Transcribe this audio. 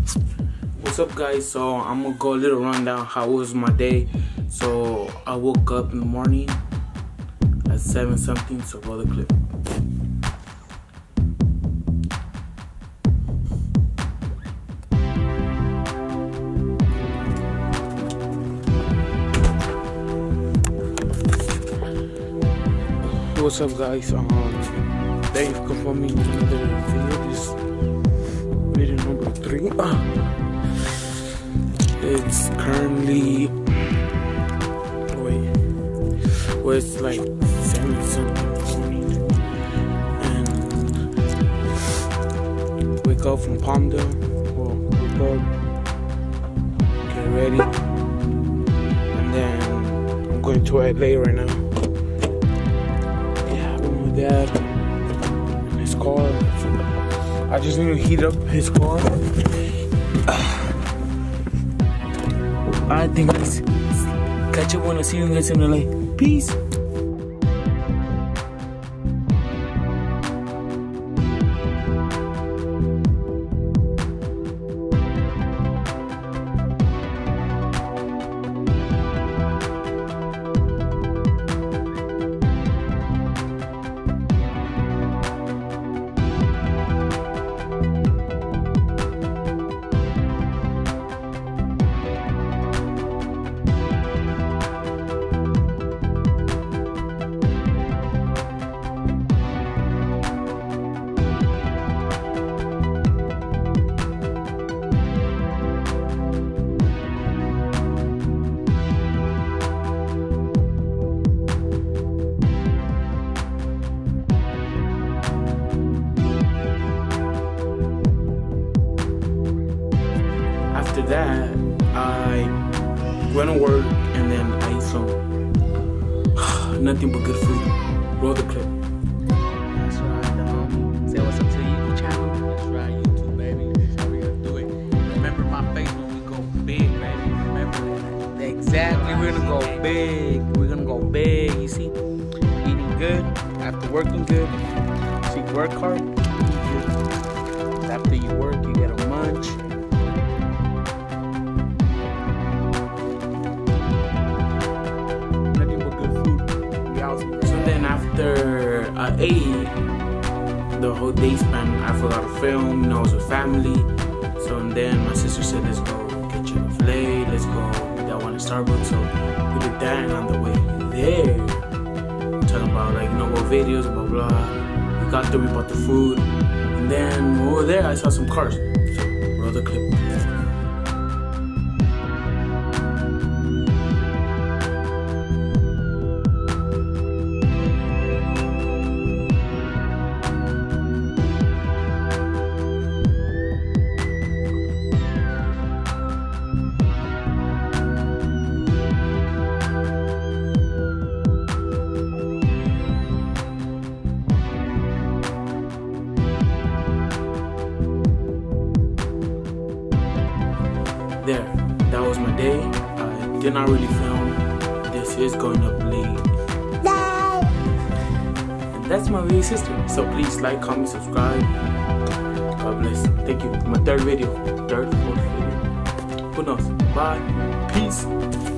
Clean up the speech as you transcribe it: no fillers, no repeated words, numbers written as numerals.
What's up, guys? So I'm gonna go a little rundown how was my day. So I woke up in the morning at 7 something, so roll the clip. What's up, guys? Thank you for coming to another video. This video number 3. It's currently it's like 7 something in the morning, and wake up from Palmdale. Well, wake up, get ready, and then I'm going to LA right now. Dad in his car. I just need to heat up his car. Alright, then guys, catch up when I see you guys in LA. Peace. After that, I went to work and then I ate some nothing but good food. Roll the clip. That's right, the homie. Say what's up to the YouTube channel. That's right, YouTube, baby. That's how we gonna do it. Remember my face when we go big, baby. Remember that. Exactly, we're gonna go big. We're gonna go big. You see, eating good after working good. See, work hard, eat good. After you work, you get a munch. So then after I ate, the whole day span, I forgot to film, I was with family. So and then my sister said, let's go get Chick-fil-A, let's go get that one at Starbucks. So we did that, and on the way there, talking about what videos, blah blah. We got there, we bought the food, and then over there I saw some cars. So roll the clip. There, that was my day. I did not really film. This is going up late. And that's my baby sister. So please like, comment, subscribe. God bless. Thank you. My third video. Third, fourth video. Who knows? Bye. Peace.